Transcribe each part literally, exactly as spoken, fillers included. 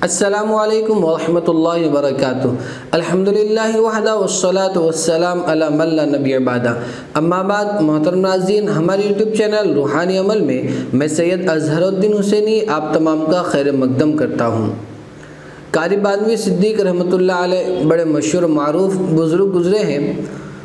السلام علیکم ورحمۃ اللہ وبرکاتہ۔ الحمدللہ وحدہ والصلاة والسلام علی من لا نبی بعدہ۔ اما بعد، محترم ناظرین، ہمارے یوٹیوب چینل روحانی عمل میں میں سید اظہر الدین حسینی آپ تمام کا خیر مقدم کرتا ہوں۔ قاری بانوی صدیق رحمۃ اللہ علیہ بڑے مشہور معروف بزرگ گزرے ہیں۔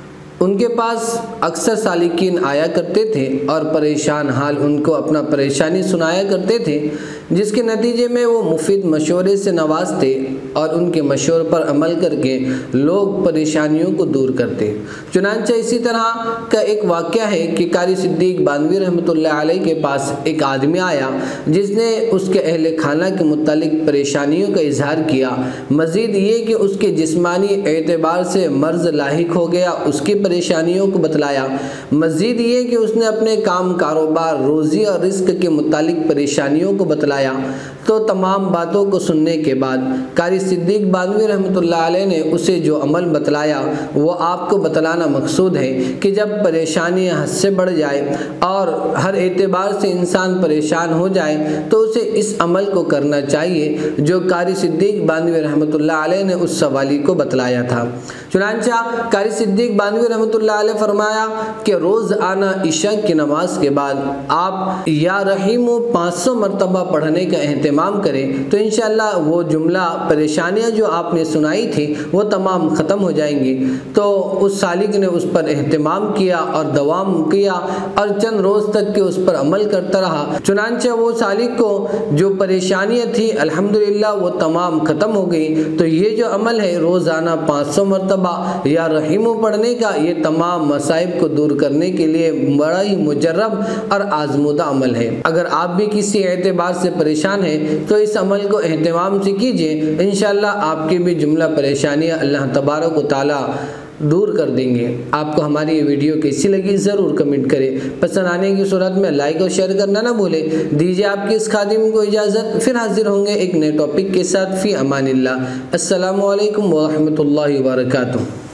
ان کے پاس اکثر سالکین آیا کرتے تھے اور پریشان حال ان کو اپنا پریشانی سنایا کرتے تھے، جس کے نتیجے میں وہ مفید مشورے سے نوازتے اور ان کے مشورے پر عمل کر کے لوگ پریشانیوں کو دور کرتے۔ چنانچہ اسی طرح کا ایک واقعہ ہے کہ قاری صدیق بانوی رحمۃ اللہ علیہ کے پاس ایک آدمی آیا جس نے اس کے اہل خانہ کے متعلق پریشانیوں کا اظہار کیا۔ مزید یہ کہ اس کے جسمانی اعتبار سے مرض لاحق ہو گیا، اس کی پریشانیوں کو بتلایا۔ مزید یہ کہ اس نے اپنے کام کاروبار، روزی اور رزق کے متعلق پریشانیوں کو بتلایا۔ تو تمام باتوں کو سننے کے بعد قاری صدیق بانوی رحمۃ اللہ علیہ نے اسے جو عمل بتلایا وہ آپ کو بتلانا مقصود ہے کہ جب پریشانیاں حد سے بڑھ جائے اور ہر اعتبار سے انسان پریشان ہو جائے تو اسے اس عمل کو کرنا چاہیے جو قاری صدیق بانوی رحمۃ اللہ علیہ نے اس سوالی کو بتلایا تھا۔ چنانچہ قاری صدیق بانوی رحمۃ اللہ علیہ فرمایا کہ روز آنا عشاء کی نماز کے بعد آپ یا رحیم پانچ سو مرتبہ پڑھنے کا اہتمام کریں تو انشاءاللہ وہ جملہ پریشانیاں جو آپ نے سنائی تھی وہ تمام ختم ہو جائیں گی۔ تو اس سالک نے اس پر اہتمام کیا اور دوام کیا اور چند روز تک کہ اس پر عمل کرتا رہا۔ چنانچہ وہ سالک کو جو پریشانیاں تھی الحمدللہ وہ تمام ختم ہو گئی۔ تو یہ جو عمل ہے روزانہ پانچ سو مرتبہ یا رحیم پڑھنے کا، یہ تمام مصائب کو دور کرنے کے لیے بڑا ہی مجرب اور آزمودہ عمل ہے۔ اگر آپ بھی کسی اعتبار سے پریشان ہیں تو اس عمل کو اہتمام سے کیجئے، انشاءاللہ آپ کی بھی جملہ پریشانیاں اللہ تبارک و تعالی دور کر دیں گے۔ آپ کو ہماری یہ ویڈیو کیسی لگی ضرور کمنٹ کریں۔ پسند آنے کی صورت میں لائک اور شیئر کرنا نہ بھولیں۔ دیجیے آپ کے اس خادم کو اجازت، پھر حاضر ہوں گے ایک نئے ٹاپک کے ساتھ۔ فی امان اللہ۔ السلام علیکم ورحمۃ اللہ وبرکاتہ۔